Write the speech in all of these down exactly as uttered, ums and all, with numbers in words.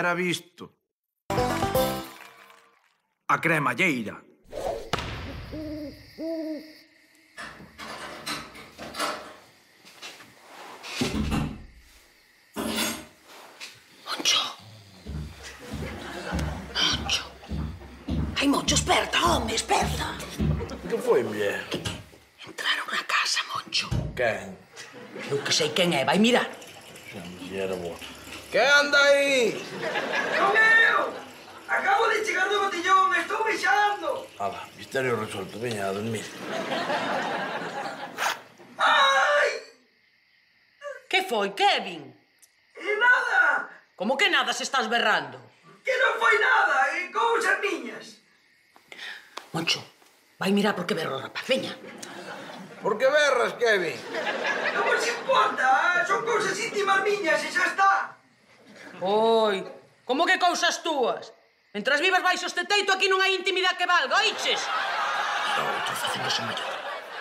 era visto. A cremalleira. Moncho. Moncho. Ai, Moncho, esperta, home, esperta. Que foi, muller? Que, que? Entraron na casa, Moncho. Quen? Eu que sei quen é, vai mirar. Xa, muller, boa. Que anda aí? Non eu! Acabo de chegar do botellón, estou mexando! Ala, misterio resuelto, veña a dormir. Ai! Que foi, Kevin? E nada! Como que nada se estás berrando? Que non foi nada, e cousas miñas! Moncho, vai mirar por que berro, rapaz, veña. Por que berras, Kevin? Non vos importa, son cousas íntimas miñas e xa está! Oi, como que cousas túas? Mentras vivas baixo este teito, aquí non hai intimidade que valga, oiches? Eu estou facéndose maior.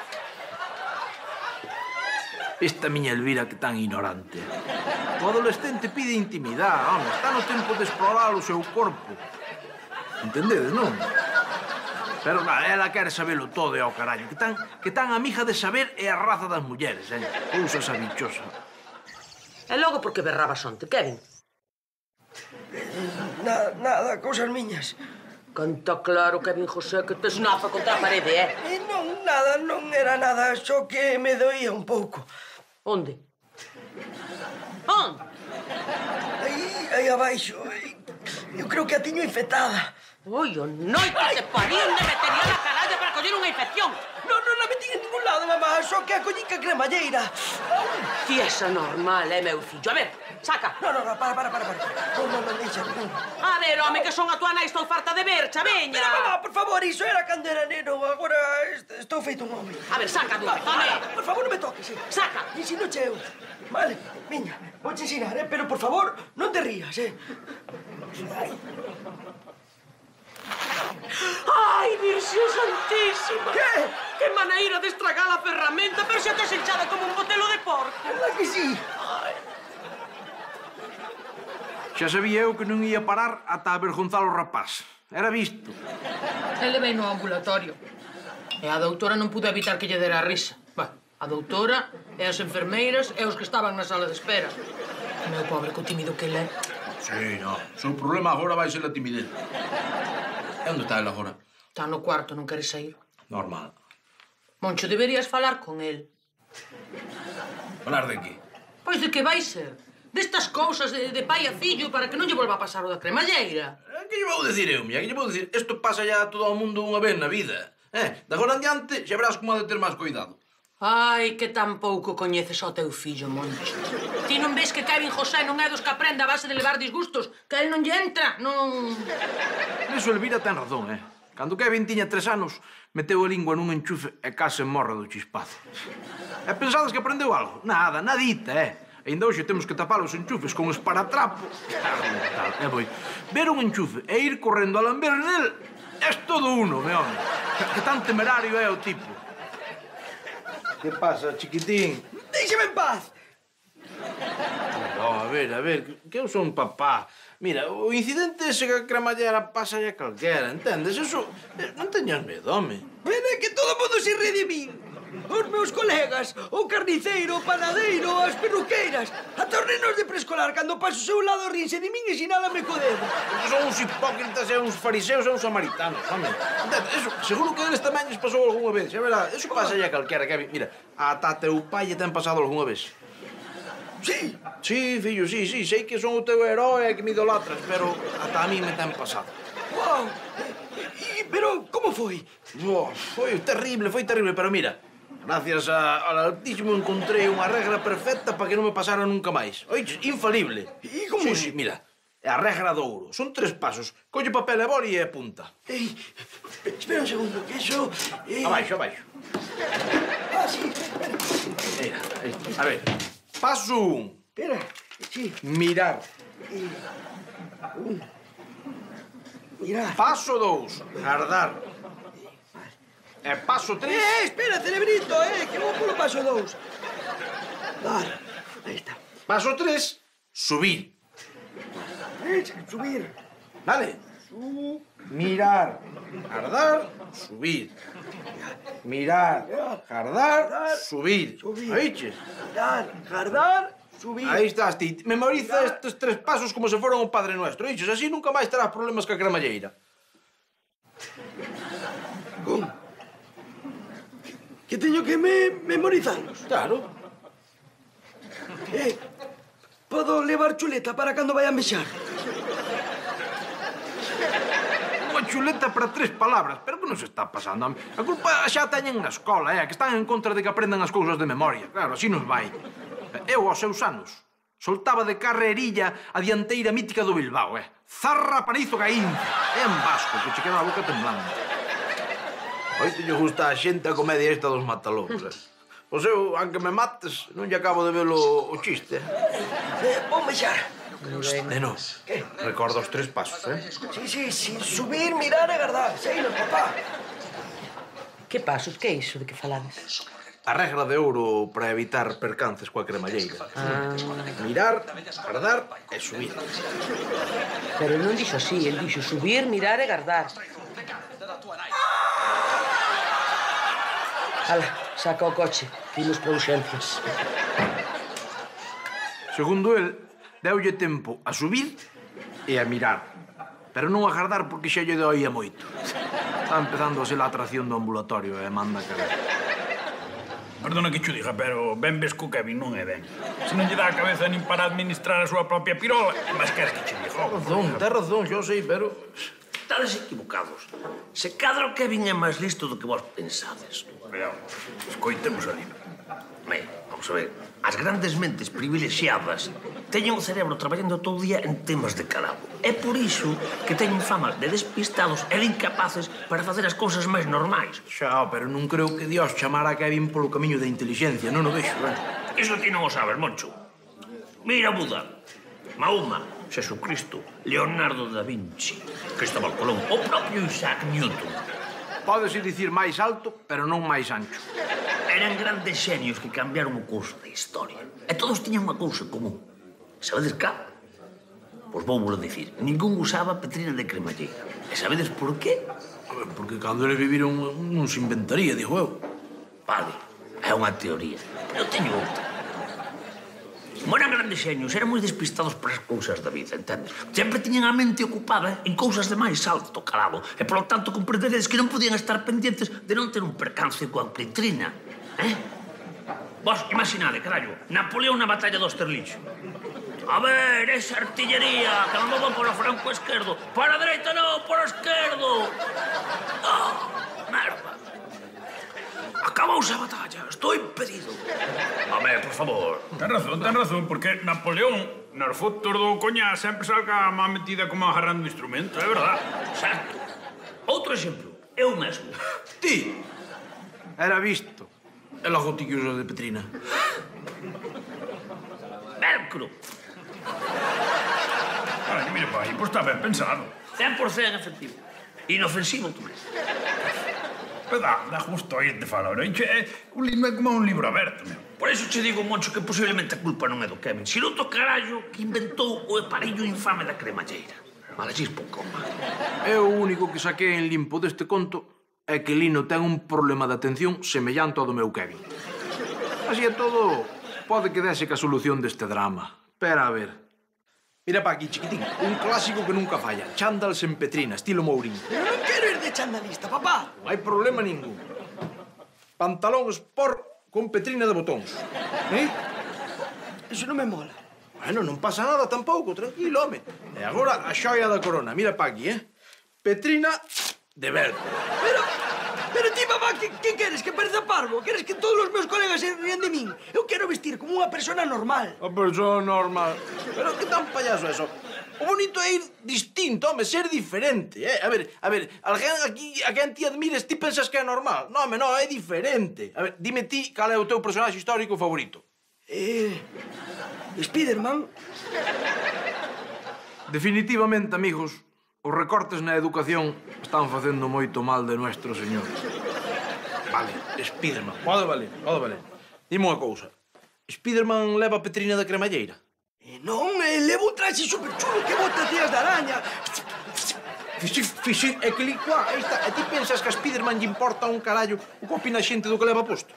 Esta miña Elvira que tan ignorante. O adolescente pide intimidade, home. Está no tempo de explorar o seu corpo. Entendedes, non? Pero nada, ela quere sabelo todo e ao carallo. Que tan, que tan amiga de saber é a raza das mulleres, eh? Cousas abichosa. E logo por que berrabas onte, Kevin? Nada, nada, cousas miñas. Canta claro, Kevin José, que te esnafa contra a parede, eh? E non, nada, non era nada, só que me doía un pouco. Onde? Onde? Aí, aí abaixo, eu creo que a tiño infectada. Oi, o noite te pariu de veterinaria na caralla para coller unha infección. Non, non la metí en ningún lado, mamá, só que a collí ca cremalleira. Ti esa normal, eh, meu fillo? A ver, saca. Non, non, para, para, para, para. Non, non, non, deixa, non. A ver, home, que son a tua nai, estou farta de vercha, veña. Pero, mamá, por favor, iso era cando era neno, agora est- estou feito un home. A ver, saca, tú, Vai, home. por favor, non me toques, eh. Saca. Ensino cheo. Vale, miña, vou te ensinar, eh, pero por favor, non te rías, eh. Ai. Ai, Virxo Santísima. Que? Que maneira de estragar a ferramenta, pero xa te has hinchada como un botelo de porco. Verdad que sí? Xa sabía eu que non ia parar ata avergonzar o rapaz. Era visto. Ele vei no ambulatorio. E a doutora non pudo evitar que lle dera a risa. Bah, a doutora e as enfermeiras e os que estaban na sala de espera. O meu pobre co tímido que ele é. Sí, no. O seu problema agora vai ser a timidez. E onde está ele agora? Está no cuarto, non quere sair. Normal. Moncho, deberías falar con el. Falar de qué? Pois de que vai ser? Destas cousas de, de pai a fillo para que non lle volva a pasar o da cremalleira. Que lle vou dicir eu, mía? Que lle vou dicir? Isto pasa ya a todo o mundo unha vez na vida. Eh, de agora en diante xa verás como ha de ter máis cuidado. Ai, que tan pouco coñeces ao teu fillo, Moncho. Ti non ves que Kevin José non é dos que aprende a base de levar disgustos? Que a él non lle entra, non... Iso Elvira ten razón, eh? Cando Kevin tiña tres anos, meteu a lingua nun enchufe e case morre do chispazo. E pensades que aprendeu algo? Nada, nadita, eh? Ainda hoxe temos que tapar os enchufes con esparatrapo. E voi, ver un enchufe e ir correndo a lamber nel, é todo uno, me home. Que tan temerario é o tipo. Que pasa, chiquitín? Déixeme en paz. Oh, a ver, a ver, que eu son papá. Mira, o incidente ese que a cremallera pasa a calquera, entendes? Eso, non teñas medo, home. Pero é que todo o mundo se ríe de min. Os meus colegas, o carniceiro, o panadeiro, as perruqueiras, ata os nenos de preescolar, cando paso ao seu lado rinse de min e sinálame co dedo. Porque son uns hipócritas e uns fariseos e uns samaritanos, home. Entendes? Eso, seguro que eles tamén lles pasou algunha vez, xa verá. Eso pasa a calquera, Kevin. Mira, ata teu pai lle ten pasado algunha vez. Sí. Sí, fillo, sí, sí, sei que son o teu herói e que me idolatras, pero ata a mí me ten pasado. Wow. E, pero como foi? Oh, foi terrible, foi terrible, pero mira, gracias a, ao Altísimo encontrei unha regra perfecta para que non me pasara nunca máis. Oiches, infalible. E como Sí, sí, mira, é a regra do ouro. Son tres pasos. Colle papel e boli e apunta. Ei, espera un segundo, que iso... Eh... Abaixo, abaixo. Ah, sí. Mira, aí. A ver, paso un. Espera, sí. Mirar. Eh, un. Mirar. Paso dous. Gardar. E paso tres. Eh, espera, cerebrito, eh, que vou polo paso dous. Vale, aí está. Paso tres. Subir. Eh, subir. Dale. Mirar, jardar, subir. Mirar, jardar, subir. Subir. ¿Oíches? Mirar, jardar, subir. Aí estás ti. Memoriza estes tres pasos como se foran o Padre Nuestro. Oíches? Así nunca máis terás problemas ca cremalleira. ¿Cómo? Que teño que me memorizarlos? Claro. Eh, podo levar chuleta para cando vai a mexar? Unha chuleta para tres palabras. Pero que nos está pasando? A culpa xa teñen na escola, eh? Que están en contra de que aprendan as cousas de memoria. Claro, así nos vai. Eu, aos seus anos, soltaba de carrerilla a dianteira mítica do Bilbao, eh? Zarra panizo caínce. É en vasco, que che queda a boca temblando. Oito lle gusta a xente a comedia esta dos matalobos, eh? Pois eu, aunque me mates, non lle acabo de ver o, o chiste. Eh, vou mexar. Neno, Que? recorda os tres pasos, eh? Sí, sí, sí, subir, mirar e guardar. Seinos, papá. Que pasos? Que é iso de que falades? A regra de ouro para evitar percances coa cremalleira. Ah, Mirar, guardar e subir. pero non dixo así, el dixo subir, mirar e guardar. Ala, saca o coche, que imos por urxencias. Segundo el, deulle tempo a subir e a mirar. Pero non a guardar porque xa lle doía moito. Está empezando a ser a atracción do ambulatorio e manda cagar. Perdona que cho diga, pero ben ves co Kevin non é ben. Se non lle dá a cabeza nin para administrar a súa propia pirola, mas queres que che diga? Razón, ten razón, yo sei, pero... Estades equivocados. Se cadra o Kevin é máis listo do que vos pensades. Cuidado, escoitemos a libro. Ben, vamos a ver. As grandes mentes privilexiadas teñen o cerebro traballando todo o día en temas de calado. É por iso que teñen fama de despistados e de incapaces para facer as cousas máis normais. Xa, pero non creo que Dios chamara a Kevin polo camiño da inteligencia, non o vexo, ben? Iso ti non o sabes, Moncho. Mira Buda, Mahoma, Jesucristo, Leonardo da Vinci, Cristóbal Colón, o propio Isaac Newton. Pódese dicir máis alto, pero non máis ancho. Eran grandes xenios que cambiaron o curso da historia. E todos tiñan unha cousa en común. Sabedes cá? Pois vou vos dicir. Ningún usaba petrina de cremalleira. E sabedes por qué? Porque cando eles viviron non se inventaría, digo eu. Vale, é unha teoría. Pero teño outra. Como eran grandes xenios, eran moi despistados para as cousas da vida, entendes? Sempre tiñan a mente ocupada en cousas de máis alto calado. E, polo tanto, comprenderedes que non podían estar pendientes de non ter un percance coa petrina. Eh? Vos, imaginade, carallo, Napoleón na batalla do Austerlitz. A ver, esa artillería que mandou por o franco esquerdo. Para a dereita non, por o esquerdo. Ah, merda. Acabouse a batalla, estou impedido. A ver, por favor. Ten razón, ten razón, porque Napoleón, nas fotos do coñá, sempre salga má metida como agarrando o instrumento, é verdad. Exacto. Outro exemplo, eu mesmo. Ti, era visto. E logo ti que usas de petrina. Velcro. Ai, mira, pai, pois está ben pensado. cen por cen efectivo. Inofensivo tamén. Pero dá, dá justo oírte falar, non? Un libro é como un libro aberto, meu. Por iso che digo, Moncho, que posiblemente a culpa non é do Kevin, sino do carallo que inventou o aparello infame da cremalleira. Malachispo, coma. Eu o único que saquei en limpo deste conto é que Lino ten un problema de atención semellante ao do meu Kevin. Así é todo, pode que dese ca solución deste drama. Espera a ver. Mira pa aquí, chiquitín, un clásico que nunca falla. Chándals en petrina, estilo Mourín. Pero non quero ir de chandalista, papá. Non hai problema ningún. Pantalón sport con petrina de botóns. Eh? Eso non me mola. Bueno, non pasa nada tampouco, tranquilo, home. E agora a xoia da corona, mira pa aquí, eh? Petrina de velcro. Pero, pero ti, papá, que, que queres? Que pareza parvo? Queres que todos os meus colegas se rían de min? Eu quero vestir como unha persona normal. A persona normal. Pero que tan payaso é eso? O bonito é ir distinto, home, ser diferente, eh? A ver, a ver, alguén aquí a quen ti admires, ti pensas que é normal? Non, home, non, é diferente. A ver, dime ti cal é o teu personaxe histórico favorito. Eh... Spiderman? Definitivamente, amigos, os recortes na educación están facendo moito mal de nuestro señor. Vale, Spiderman, pode valer, pode valer. Dime unha cousa, Spiderman leva petrina da cremalleira? E non, eh, levo un traxe super chulo que bota tías de araña. Fixi, fixi, é que li cuá, aí está. E ti pensas que a Spiderman lle importa un carallo o que opina a xente do que leva posto?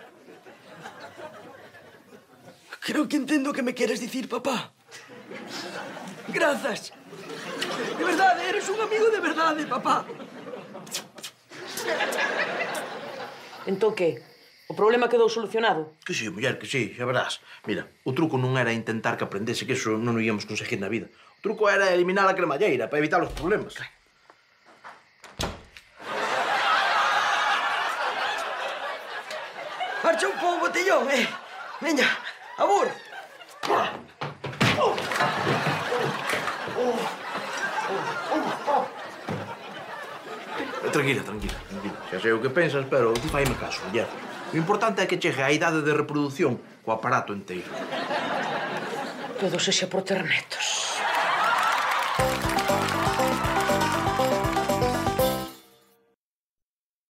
Creo que entendo o que me queres dicir, papá. Grazas. De verdade, eres un amigo de verdade, papá. Entón que? O problema quedou solucionado? Que sí, muller, que sí, xa verás. Mira, o truco non era intentar que aprendese, que eso non o íamos conseguir na vida. O truco era eliminar a cremalleira para evitar os problemas. Marcha un pouco, botellón, eh? Veña, abur. Tranquila, tranquila, tranquila. Xa sei o que pensas, pero ti faime caso, muller. O importante é que chegue á idade de reproducción co aparato enteiro. Todo sexa por ter netos.